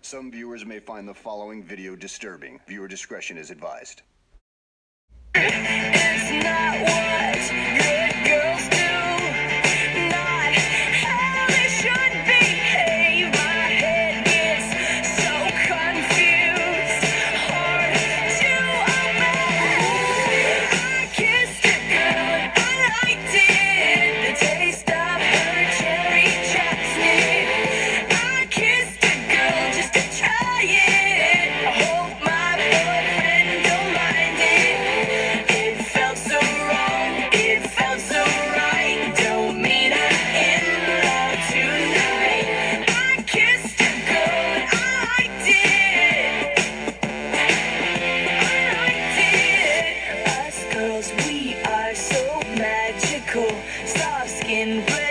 Some viewers may find the following video disturbing. Viewer discretion is advised. It's not what good girls do, not how they should behave. My head gets so confused, hard to obey. I kissed a girl, I liked it, the taste of her cherry chapstick. I kissed a girl just to try it. I hope my boyfriend don't mind it. It felt so wrong, it felt so right. Don't mean I'm in love tonight. I kissed a girl and I liked it. I liked it. Us girls, we are so magical. Soft skin,